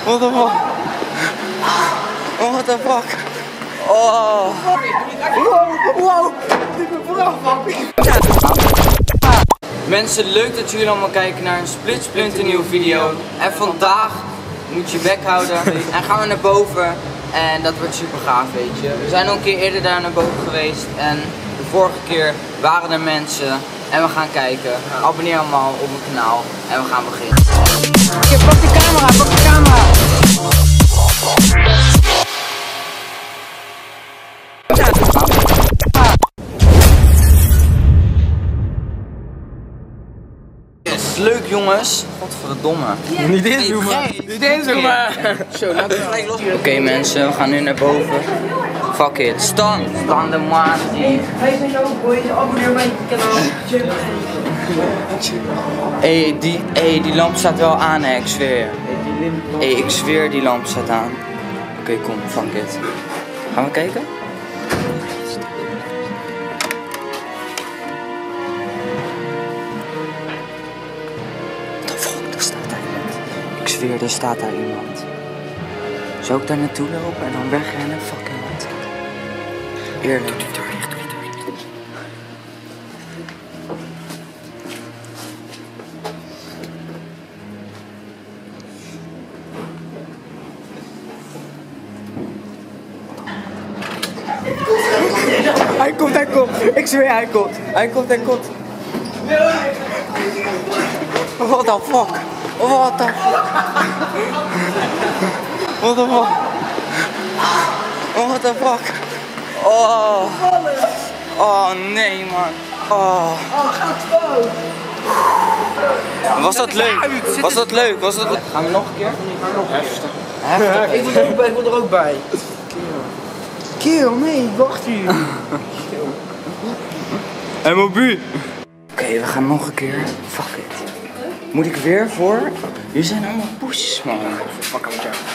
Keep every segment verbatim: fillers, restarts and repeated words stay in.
What the fuck? What the fuck? Oh. Wow, wow. Dit is mensen, leuk dat jullie allemaal kijken naar een splitsplinternieuwe video. En vandaag moet je bek houden en gaan we naar boven. En dat wordt super gaaf, weet je. We zijn al een keer eerder daar naar boven geweest. En de vorige keer waren er mensen. En we gaan kijken. Abonneer allemaal op mijn kanaal. En we gaan beginnen. Oké, pak de camera, pak de camera. Yes, leuk jongens. Godverdomme. Yeah. Niet inzoomen. Niet inzoomen. Oké okay, mensen, we gaan nu naar boven. Fuck it. Stan. Stan de man. Wij zijn ook boys, abonneer op mijn kanaal. Hé, die, hey, die lamp staat wel aan, hè, ik zweer. Hé, hey, ik zweer die lamp staat aan. Oké, okay, kom, fuck it. Gaan we kijken? What the fuck, daar staat daar iemand. Ik zweer, er staat daar iemand. Zou ik daar naartoe lopen en dan wegrennen? Fucking wat. Eerlijk. Doe die deur dicht, doe die deur dicht. Hij komt, hij komt. Ik zweer, hij komt. Hij komt, hij komt. What the fuck? What the fuck? What the fuck? What the fuck? Oh. Oh nee man. Oh. Was dat leuk? Was dat leuk? Was dat leuk? Gaan we nog een keer? Heftig. Heftig. Ik moet er ook bij, ik moet er ook bij. Kill, nee, wacht hier. En mobiel. Oké, we gaan nog een keer. Fuck it. Moet ik weer voor? Jullie zijn allemaal poesjes, man. Fuck met jou.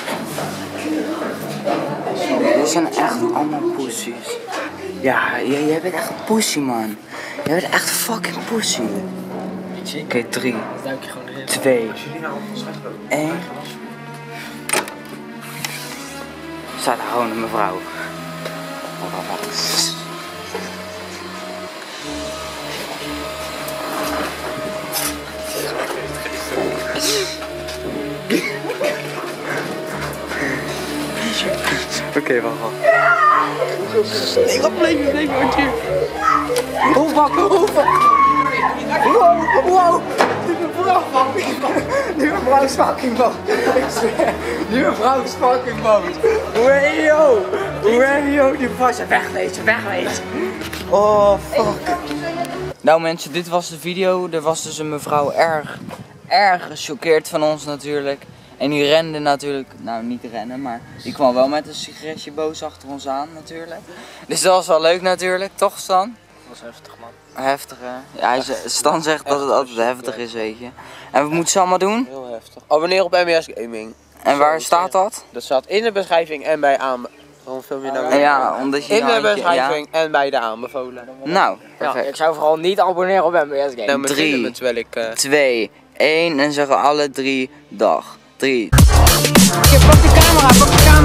Jullie zijn echt allemaal poesjes. Ja, jij, jij bent echt een pussy, man. Jij bent echt fucking pussy. Oké, okay, drie, twee, één. Staat daar gewoon een mevrouw. Oké, okay, wacht, wacht. Nee, wat bleef, bleef, hier. Oh fuck, oh fuck. Wow, wow. Die mevrouw fucking boos. Die mevrouw is fucking boos. Ik zweer. Die mevrouw is fucking boos. Wayo. Wayo, die vrouw is wegwezen, wegwezen. Oh, fuck. Nou mensen, dit was de video. Er was dus een mevrouw erg, erg gechoqueerd van ons natuurlijk. En die rende natuurlijk, nou niet rennen, maar die kwam wel met een sigaretje boos achter ons aan natuurlijk. Dus dat was wel leuk natuurlijk, toch Stan? Dat was heftig man. Heftig hè? Ja, hij, Stan zegt dat het altijd heftig is, weet je. En wat moeten ze allemaal doen? Heel heftig. Abonneer op M B S Gaming. En waar staat dat? Dat staat in de beschrijving en bij aan. Waarom film je nou? Ja, omdat je in de handje, beschrijving ja. en bij de aanbevolen. Nou, perfect. Ja, ik zou vooral niet abonneren op M B S Gaming. drie, terwijl ik, uh... twee, één en zeggen alle drie dag. drie. Oké, pak de camera, pak de camera.